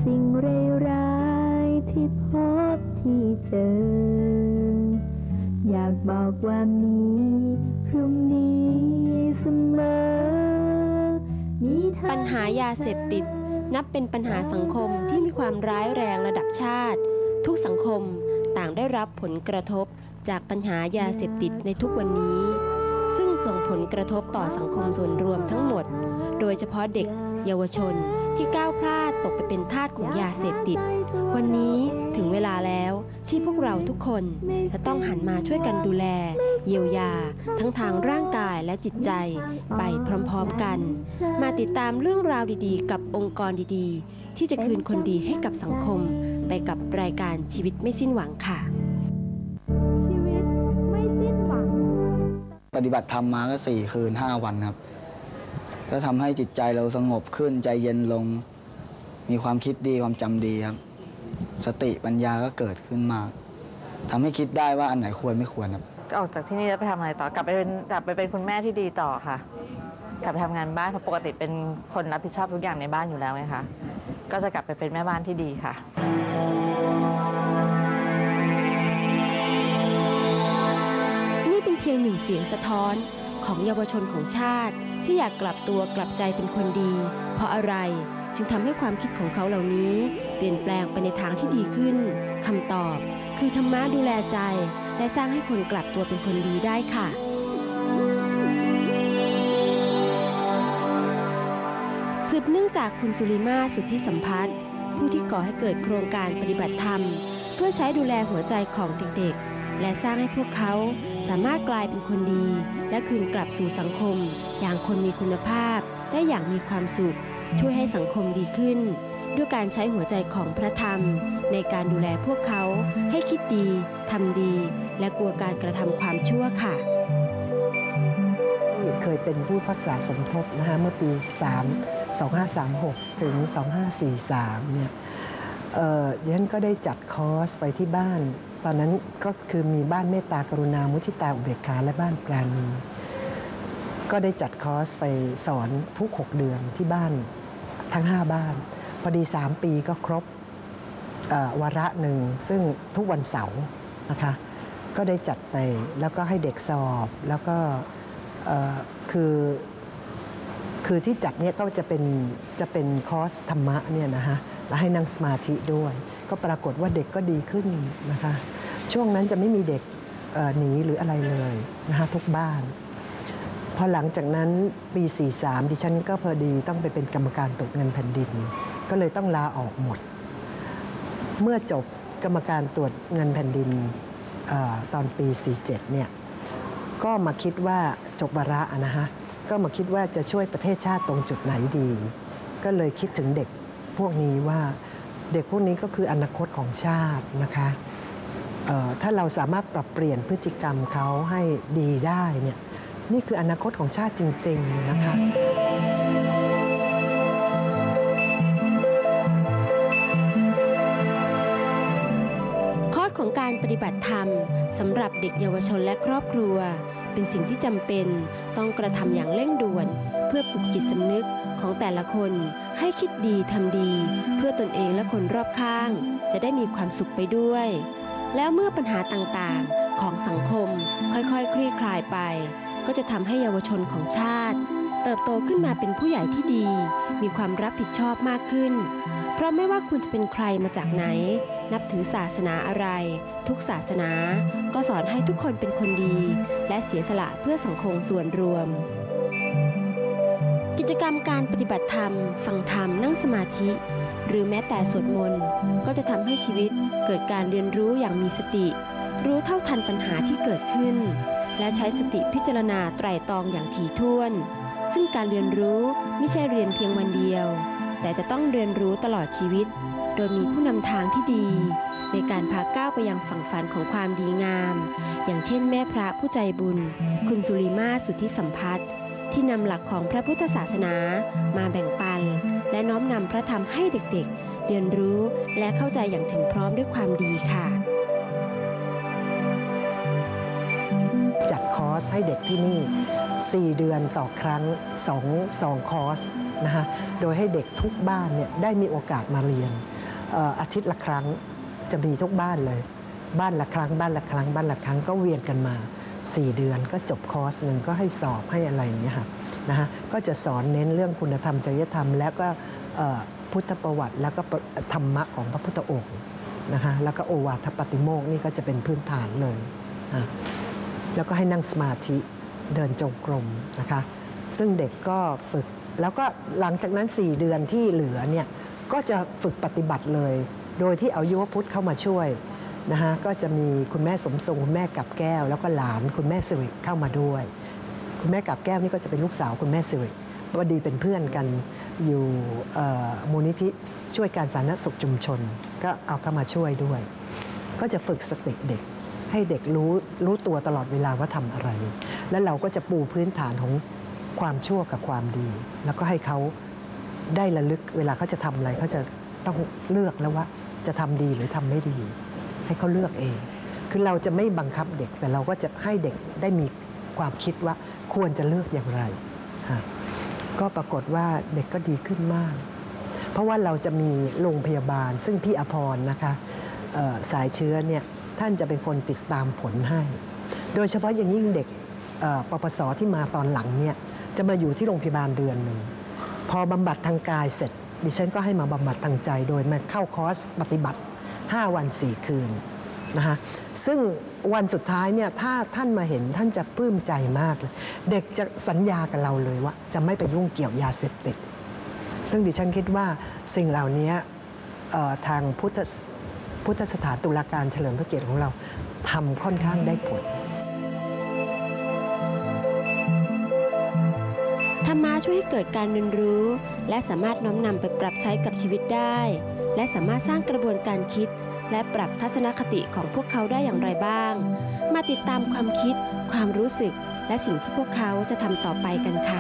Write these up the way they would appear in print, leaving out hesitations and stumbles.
สิ่งร้ายที่พบที่เจออยากบอกว่ามีพรุ่งนี้เสมอปัญหายาเสพติดนับเป็นปัญหาสังคมที่มีความร้ายแรงระดับชาติทุกสังคมต่างได้รับผลกระทบจากปัญหายาเสพติดในทุกวันนี้ซึ่งส่งผลกระทบต่อสังคมส่วนรวมทั้งหมดโดยเฉพาะเด็กเยาวชนที่ก้าวพลาดตกไปเป็นทาสของยาเสพติดวันนี้ถึงเวลาแล้วที่พวกเราทุกคนจะต้องหันมาช่วยกันดูแลเยียวยาทั้งทางร่างกายและจิตใจไปพร้อมๆกันมาติดตามเรื่องราวดีๆกับองค์กรดีๆที่จะคืนคนดีให้กับสังคมไปกับรายการชีวิตไม่สิ้นหวังค่ะชีวิตไม่สิ้นหวังปฏิบัติธรรมมาก็4 คืน 5 วันครับก็ทำให้จิตใจเราสงบขึ้นใจเย็นลงมีความคิดดีความจำดีครับสติปัญญาก็เกิดขึ้นมาทำให้คิดได้ว่าอันไหนควรไม่ควรครับออกจากที่นี่แล้วไปทำอะไรต่อกลับไปเป็นคุณแม่ที่ดีต่อค่ะกลับไปทำงานบ้านเพราะปกติเป็นคนรับผิดชอบทุกอย่างในบ้านอยู่แล้วไงคะก็จะกลับไปเป็นแม่บ้านที่ดีค่ะนี่เป็นเพียงหนึ่งเสียงสะท้อนของเยาวชนของชาติที่อยากกลับตัวกลับใจเป็นคนดีเพราะอะไรจึงทำให้ความคิดของเขาเหล่านี้เปลี่ยนแปลงไปในทางที่ดีขึ้นคำตอบคือธรรมะดูแลใจและสร้างให้คนกลับตัวเป็นคนดีได้ค่ะสืบเนื่องจากคุณสุริมาสุทธิสัมพัฒน์ผู้ที่ก่อให้เกิดโครงการปฏิบัติธรรมเพื่อใช้ดูแลหัวใจของเด็กๆและสร้างให้พวกเขาสามารถกลายเป็นคนดีและคืนกลับสู่สังคมอย่างคนมีคุณภาพและอย่างมีความสุขช่วยให้สังคมดีขึ้นด้วยการใช้หัวใจของพระธรรมในการดูแลพวกเขาให้คิดดีทำดีและกลัวการกระทำความชั่วค่ะเคยเป็นผู้พักษาสมทบนะคะเมื่อปี2536ถึง2543เนี่ยดิฉันก็ได้จัดคอร์สไปที่บ้านตอนนั้นก็คือมีบ้านเมตตากรุณามุทิตาอุเบกขาและบ้านปราณีก็ได้จัดคอร์สไปสอนทุก6 เดือนที่บ้านทั้ง5 บ้านพอดี3 ปีก็ครบวาระหนึ่งซึ่งทุกวันเสาร์นะคะก็ได้จัดไปแล้วก็ให้เด็กสอบแล้วก็คือที่จัดเนี่ยก็จะเป็นคอร์สธรรมะเนี่ยนะคะแล้วให้นั่งสมาธิด้วยก็ปรากฏว่าเด็กก็ดีขึ้นนะคะช่วงนั้นจะไม่มีเด็กหนีหรืออะไรเลยนะคะทุกบ้านพอหลังจากนั้นปี43ดิฉันก็พอดีต้องไปเป็นกรรมการตรวจเงินแผ่นดินก็เลยต้องลาออกหมดเมื่อจบกรรมการตรวจเงินแผ่นดินตอนปี47เนี่ยก็มาคิดว่าจบวาระนะคะก็มาคิดว่าจะช่วยประเทศชาติตรงจุดไหนดีก็เลยคิดถึงเด็กพวกนี้ว่าเด็กพวกนี้ก็คืออนาคตของชาตินะคะถ้าเราสามารถปรับเปลี่ยนพฤติกรรมเขาให้ดีได้เนี่ยนี่คืออนาคตของชาติจริงๆนะคะคอร์สของการปฏิบัติธรรมสำหรับเด็กเยาวชนและครอบครัวเป็นสิ่งที่จำเป็นต้องกระทำอย่างเร่งด่วนเพื่อปลุกจิตสำนึกของแต่ละคนให้คิดดีทำดีเพื่อตนเองและคนรอบข้างจะได้มีความสุขไปด้วยแล้วเมื่อปัญหาต่างๆของสังคมค่อยๆคลี่คลายไปก็จะทำให้เยาวชนของชาติเติบโตขึ้นมาเป็นผู้ใหญ่ที่ดีมีความรับผิดชอบมากขึ้นเพราะไม่ว่าคุณจะเป็นใครมาจากไหนนับถือศาสนาอะไรทุกศาสนาก็สอนให้ทุกคนเป็นคนดีและเสียสละเพื่อสังคมส่วนรวมกิจกรรมการปฏิบัติธรรมฟังธรรมนั่งสมาธิหรือแม้แต่สวดมนต์ก็จะทำให้ชีวิตเกิดการเรียนรู้อย่างมีสติรู้เท่าทันปัญหาที่เกิดขึ้นและใช้สติพิจารณาไตร่ตรองอย่างถี่ถ้วนซึ่งการเรียนรู้ไม่ใช่เรียนเพียงวันเดียวแต่จะต้องเรียนรู้ตลอดชีวิตโดยมีผู้นำทางที่ดีในการพาก้าวไปยังฝั่งฝันของความดีงามอย่างเช่นแม่พระผู้ใจบุญคุณสุริมาสุทธิสัมพัฒน์ที่นำหลักของพระพุทธศาสนามาแบ่งปันและน้อมนำพระธรรมให้เด็กๆเรียนรู้และเข้าใจอย่างถึงพร้อมด้วยความดีค่ะจัดคอร์สให้เด็กที่นี่4 เดือนต่อครั้ง2คอร์สนะคะโดยให้เด็กทุกบ้านเนี่ยได้มีโอกาสมาเรียนอาทิตย์ละครั้งจะมีทุกบ้านเลยบ้านละครั้งบ้านละครั้งบ้านละครั้งก็เวียนกันมา4 เดือนก็จบคอร์สหนึ่งก็ให้สอบให้อะไรอย่างนี้ค่ะนะฮะก็จะสอนเน้นเรื่องคุณธรรมจริยธรรมแล้วก็พุทธประวัติแล้วก็ธรรมะของพระพุทธองค์นะคะแล้วก็โอวาทปาติโมกข์นี่ก็จะเป็นพื้นฐานเลยแล้วก็ให้นั่งสมาธิเดินจงกรมนะคะซึ่งเด็กก็ฝึกแล้วก็หลังจากนั้น4 เดือนที่เหลือเนี่ยก็จะฝึกปฏิบัติเลยโดยที่เอายุวพุทธเข้ามาช่วยนะคะก็จะมีคุณแม่สมทรงคุณแม่กับแก้วแล้วก็หลานคุณแม่สิริเข้ามาด้วยคุณแม่กับแก้วนี่ก็จะเป็นลูกสาวคุณแม่สิริพอดีเป็นเพื่อนกันอยู่มูลนิธิช่วยการสาธารณสุขชุมชนก็เอาเข้ามาช่วยด้วยก็จะฝึกสติเด็กให้เด็กรู้ตัวตลอดเวลาว่าทำอะไรแล้วเราก็จะปูพื้นฐานของความชั่วกับความดีแล้วก็ให้เขาได้ระลึกเวลาเขาจะทำอะไรเขาจะต้องเลือกแล้วว่าจะทำดีหรือทำไม่ดีให้เขาเลือกเองคือเราจะไม่บังคับเด็กแต่เราก็จะให้เด็กได้มีความคิดว่าควรจะเลือกอย่างไรก็ปรากฏว่าเด็กก็ดีขึ้นมากเพราะว่าเราจะมีโรงพยาบาลซึ่งพี่อภรณ์นะคะสายเชื้อเนี่ยท่านจะเป็นคนติดตามผลให้โดยเฉพาะอย่างยิ่งเด็กปปส.ที่มาตอนหลังเนี่ยจะมาอยู่ที่โรงพยาบาลเดือนหนึ่งพอบำบัดทางกายเสร็จดิฉันก็ให้มาบำบัดทางใจโดยมาเข้าคอร์สปฏิบัติ5 วัน 4 คืนนะคะซึ่งวันสุดท้ายเนี่ยถ้าท่านมาเห็นท่านจะปลื้มใจมากเลยเด็กจะสัญญากับเราเลยว่าจะไม่ไปยุ่งเกี่ยวยาเสพติดซึ่งดิฉันคิดว่าสิ่งเหล่านี้ทางพุทธสถานตุลาการเฉลิมพระเกียรติของเราทำค่อนข้างได้ผลธรรมะช่วยให้เกิดการเรียนรู้และสามารถน้อมนำไปปรับใช้กับชีวิตได้และสามารถสร้างกระบวนการคิดและปรับทัศนคติของพวกเขาได้อย่างไรบ้างมาติดตามความคิดความรู้สึกและสิ่งที่พวกเขาจะทำต่อไปกันค่ะ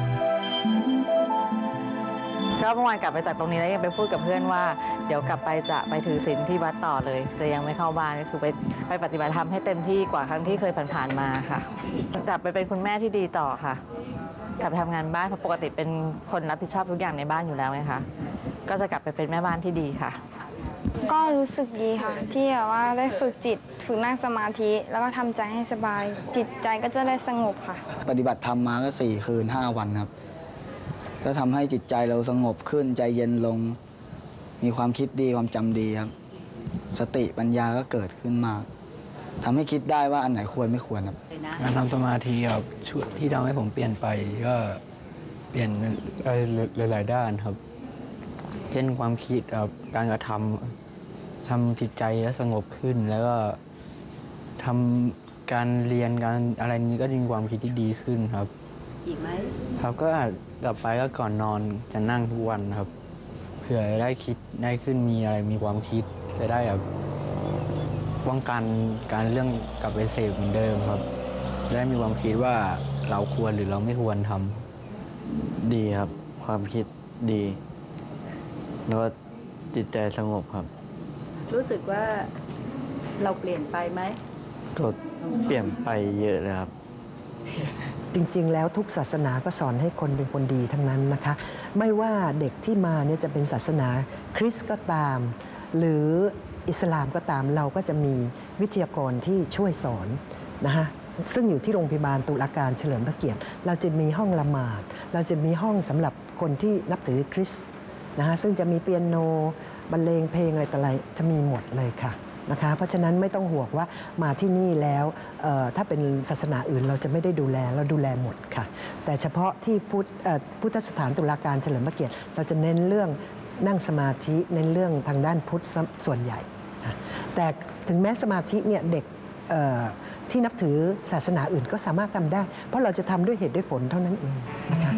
ก็เมื่อวานกลับไปจากตรงนี้แล้วยังไปพูดกับเพื่อนว่าเดี๋ยวกลับไปจะไปถือศีลที่วัดต่อเลยจะยังไม่เข้าบ้านก็คือไปปฏิบัติธรรมให้เต็มที่กว่าครั้งที่เคยผ่านๆมาค่ะกลับไปเป็นคุณแม่ที่ดีต่อค่ะกลับไปทำงานบ้านเพราะปกติเป็นคนรับผิดชอบทุกอย่างในบ้านอยู่แล้วไงคะก็จะกลับไปเป็นแม่บ้านที่ดีค่ะก็รู้สึกดีค่ะที่แบบว่าได้ฝึกจิตฝึกนั่งสมาธิแล้วก็ทำใจให้สบายจิตใจก็จะได้สงบค่ะปฏิบัติธรรมมาก็4 คืน 5 วันครับก็ทำให้จิตใจเราสงบขึ้นใจเย็นลงมีความคิดดีความจำดีครับสติปัญญาก็เกิดขึ้นมากทำให้คิดได้ว่าอันไหนควรไม่ควรครับการทำสมาธิครับที่ทำให้ผมเปลี่ยนไปก็เปลี่ยนหลายๆด้านครับเช่นความคิดครับการกระทำจิตใจให้สงบขึ้นแล้วก็ทำการเรียนการอะไรนี้ก็มีความคิดที่ดีขึ้นครับอีกไหมครับก็กลับไปก็ก่อนนอนจะนั่งทุกวันครับเผื่อได้คิดได้ขึ้นมีอะไรมีความคิดจะได้แบบป้องกันการเรื่องกลับไปเสพเหมือนเดิมครับจะได้มีความคิดว่าเราควรหรือเราไม่ควรทำดีครับความคิดดีแล้วก็จิตใจสงบครับรู้สึกว่าเราเปลี่ยนไปไหมก็เปลี่ยนไปเยอะเลยครับจริงๆแล้วทุกศาสนาก็สอนให้คนเป็นคนดีทั้งนั้นนะคะไม่ว่าเด็กที่มาเนี่ยจะเป็นศาสนาคริสต์ก็ตามหรืออิสลามก็ตามเราก็จะมีวิทยากรที่ช่วยสอนนะคะซึ่งอยู่ที่โรงพยาบาลตุลาการเฉลิมพระเกียรติเราจะมีห้องละหมาดเราจะมีห้องสำหรับคนที่นับถือคริสต์นะคะซึ่งจะมีเปียโนบรรเลงเพลงอะไรต่ออะไรจะมีหมดเลยค่ะนะคะเพราะฉะนั้นไม่ต้องห่วงว่ามาที่นี่แล้วถ้าเป็นศาสนาอื่นเราจะไม่ได้ดูแลเราดูแลหมดค่ะแต่เฉพาะที่พุทธสถานตุลาการเฉลิมพระเกียรติเราจะเน้นเรื่องนั่งสมาธิเน้นเรื่องทางด้านพุทธส่วนใหญ่แต่ถึงแม้สมาธิเนี่ยเด็กที่นับถือศาสนาอื่นก็สามารถทำได้เพราะเราจะทำด้วยเหตุด้วยผลเท่านั้นเองนะคะ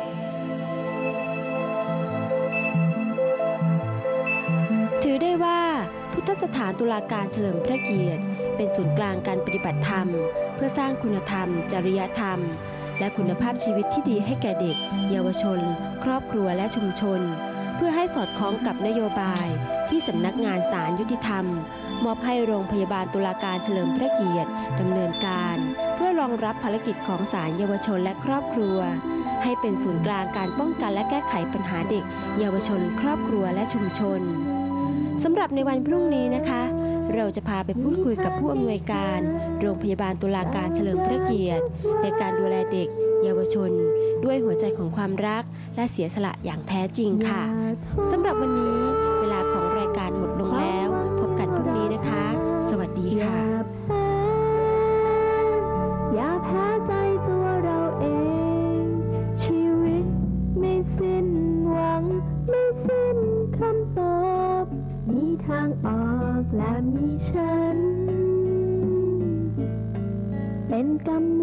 ถือได้ว่าพุทธสถานตุลาการเฉลิมพระเกียรติเป็นศูนย์กลางการปฏิบัติธรรมเพื่อสร้างคุณธรรมจริยธรรมและคุณภาพชีวิตที่ดีให้แก่เด็กเยาวชนครอบครัวและชุมชนเพื่อให้สอดคล้องกับนโยบายที่สำนักงานศาลยุติธรรมมอบให้โรงพยาบาลตุลาการเฉลิมพระเกียรติดำเนินการเพื่อรองรับภารกิจของศาลเยาวชนและครอบครัวให้เป็นศูนย์กลางการป้องกันและแก้ไขปัญหาเด็กเยาวชนครอบครัวและชุมชนสำหรับในวันพรุ่งนี้นะคะ เราจะพาไปพูดคุยกับผู้อำนวยการโรงพยาบาลตุลาการเฉลิมพระเกียรติในการดูแลเด็กเยาวชนด้วยหัวใจของความรักและเสียสละอย่างแท้จริงค่ะสำหรับวันนี้เวลาของรายการหมดลงแล้วพบกันพรุ่งนี้นะคะ สวัสดีค่ะอย่าแพ้ใจตัวเราเองชีวิตไม่สิ้นหวังไม่สิ้นคำตอบมีทางออกและมีฉันเป็นกำ